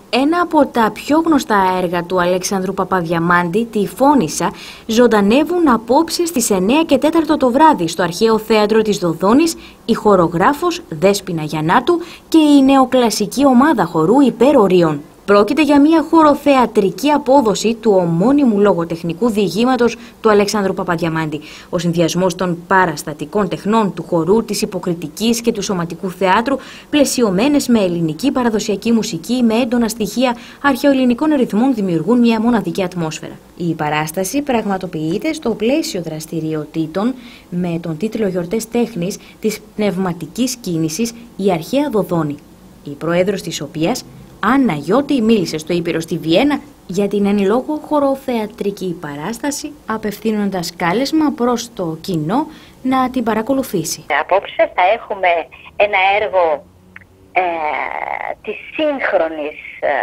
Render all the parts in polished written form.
Ένα από τα πιο γνωστά έργα του Αλέξανδρου Παπαδιαμάντη, τη Φώνισσα, ζωντανεύουν απόψε στις 9 και 4 το βράδυ στο Αρχαίο Θέατρο της Δοδόνης η χορογράφος Δέσποινα Γιαννάτου και η νεοκλασική ομάδα χορού Υπέρορίων. Πρόκειται για μια χοροθεατρική απόδοση του ομώνυμου λογοτεχνικού διηγήματος του Αλέξανδρου Παπαδιαμάντη. Ο συνδυασμός των παραστατικών τεχνών του χορού, της υποκριτικής και του σωματικού θεάτρου, πλαισιωμένες με ελληνική παραδοσιακή μουσική, με έντονα στοιχεία αρχαιοελληνικών ρυθμών, δημιουργούν μια μοναδική ατμόσφαιρα. Η παράσταση πραγματοποιείται στο πλαίσιο δραστηριοτήτων με τον τίτλο «Γιορτές τέχνης» της πνευματικής κίνησης «Η Αρχαία Δοδόνη», η πρόεδρος της οποίας, Άννα Γιώτη, μίλησε στο Ήπειρο στη Βιέννα για την εν λόγω χοροθεατρική παράσταση, απευθύνοντας κάλεσμα προς το κοινό να την παρακολουθήσει. Απόψε θα έχουμε ένα έργο της σύγχρονης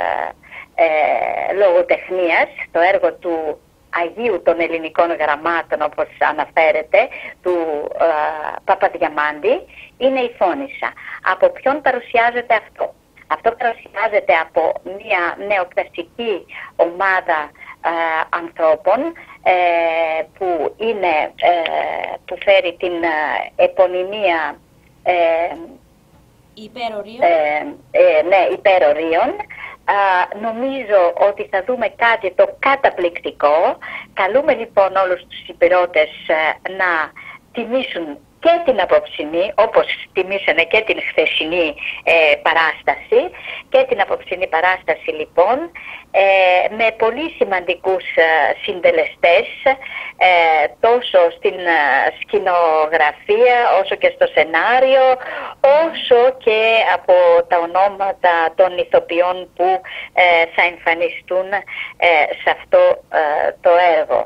λογοτεχνίας, το έργο του Αγίου των Ελληνικών Γραμμάτων, όπως αναφέρεται, του Παπαδιαμάντη, είναι η Φώνισσα. Από ποιον παρουσιάζεται αυτό? Αυτό παρουσιάζεται από μια νεοκλασική ομάδα ανθρώπων που φέρει την επωνυμία Υπέρορίων. Νομίζω ότι θα δούμε κάτι το καταπληκτικό. Καλούμε λοιπόν όλους τους υπηρώτες να τιμήσουν και την απόψινή, όπως τιμήσανε και την χθεσινή παράσταση, και την απόψινή παράσταση λοιπόν, με πολύ σημαντικούς συντελεστές, τόσο στην σκηνογραφία, όσο και στο σενάριο, όσο και από τα ονόματα των ηθοποιών που θα εμφανιστούν σε αυτό το έργο.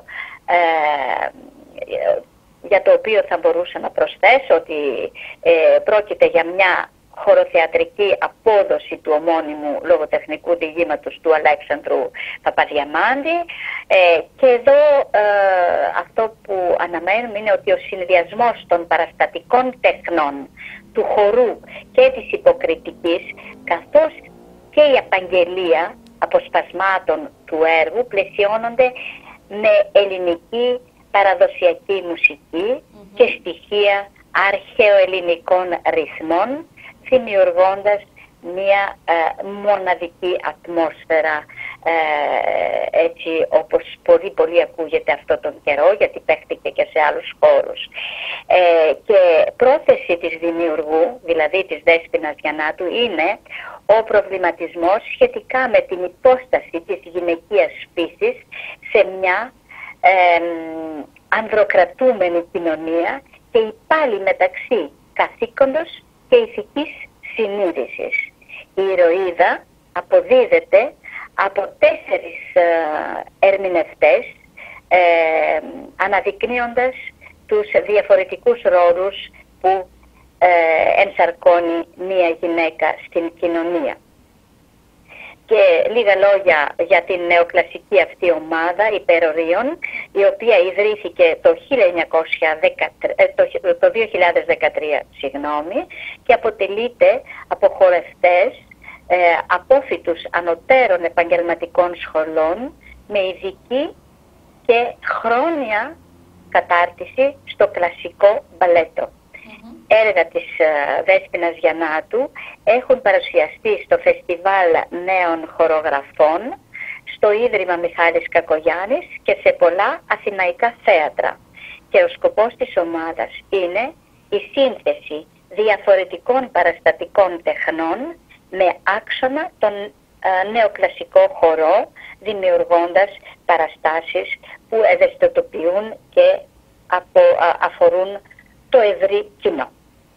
Για το οποίο θα μπορούσα να προσθέσω ότι πρόκειται για μια χοροθεατρική απόδοση του ομώνυμου λογοτεχνικού διηγήματος του Αλέξανδρου Παπαδιαμάντη, και εδώ αυτό που αναμένουμε είναι ότι ο συνδυασμός των παραστατικών τεχνών, του χορού και της υποκριτικής, καθώς και η απαγγελία αποσπασμάτων του έργου πλαισιώνονται με ελληνική παραδοσιακή μουσική και στοιχεία αρχαιοελληνικών ρυθμών, δημιουργώντας μια μοναδική ατμόσφαιρα, έτσι όπως πολύ ακούγεται αυτό τον καιρό, γιατί παίχτηκε και σε άλλους χώρους. Και πρόθεση της δημιουργού, δηλαδή της Δέσποινας Γιαννάτου, είναι ο προβληματισμός σχετικά με την υπόσταση της γυναικείας φύσης σε μια ανδροκρατούμενη κοινωνία και η πάλι μεταξύ καθήκοντος και ηθικής συνείδησης. Η ηρωίδα αποδίδεται από 4 ερμηνευτές, αναδεικνύοντας τους διαφορετικούς ρόλους που ενσαρκώνει μία γυναίκα στην κοινωνία. Και λίγα λόγια για την νεοκλασική αυτή ομάδα Υπέρορίων, η οποία ιδρύθηκε το 2013 και αποτελείται από χορευτές απόφοιτους ανωτέρων επαγγελματικών σχολών με ειδική και χρόνια κατάρτιση στο κλασικό μπαλέτο. Έργα της Δέσποινας Γιαννάτου έχουν παρουσιαστεί στο Φεστιβάλ Νέων Χορογραφών, στο Ίδρυμα Μιχάλης Κακογιάννης και σε πολλά αθηναϊκά θέατρα. Και ο σκοπός της ομάδας είναι η σύνθεση διαφορετικών παραστατικών τεχνών με άξονα τον νεοκλασικό χορό, δημιουργώντας παραστάσεις που ευαισθητοποιούν και αφορούν το ευρύ κοινό.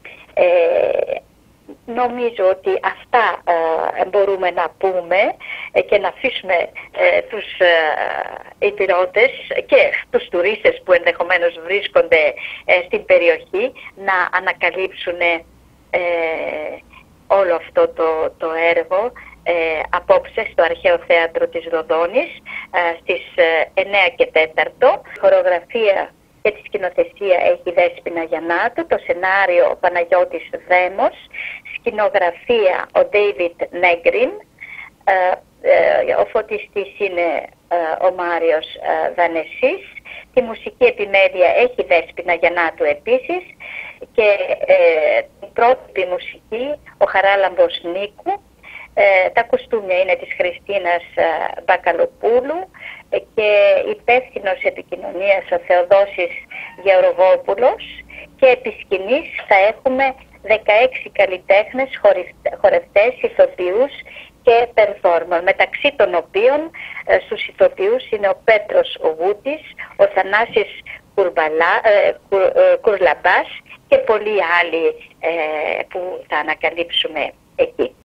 Νομίζω ότι αυτά μπορούμε να πούμε και να αφήσουμε τους υπηρώτες και τους τουρίστες που ενδεχομένως βρίσκονται στην περιοχή να ανακαλύψουν όλο αυτό το έργο απόψε στο Αρχαίο Θέατρο της Δοδόνης στις 9 και 4. Χορογραφία και τη σκηνοθεσία έχει η Δέσποινα Γιαννάτου, το σενάριο ο Παναγιώτης Δέμος, σκηνογραφία ο Ντέιβιτ Νέγκριν, ο φωτιστής είναι ο Μάριος Δανεσής. Τη μουσική επιμέλεια έχει η Δέσποινα Γιαννάτου επίσης και την πρότυπη μουσική ο Χαράλαμπος Νίκου. Τα κουστούμια είναι της Χριστίνας Μπακαλοπούλου και υπεύθυνος επικοινωνίας ο Θεοδόσης Γεωργόπουλος, και επί σκηνής θα έχουμε 16 καλλιτέχνες, χορευτές, ηθοποιούς και performer, μεταξύ των οποίων στους ηθοποιούς είναι ο Πέτρος Γούτης, ο Θανάσης Κουρλαμπάς και πολλοί άλλοι που θα ανακαλύψουμε εκεί.